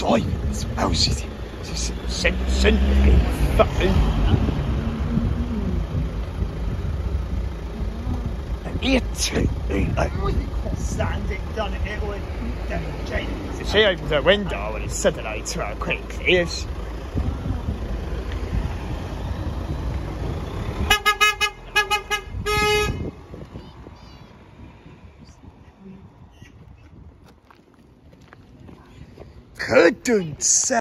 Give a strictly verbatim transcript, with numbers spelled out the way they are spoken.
Joy, smells it. Send, send me phone. Standing done in Italy. She opens her window and it's suddenly to her quick ears. Couldn't say.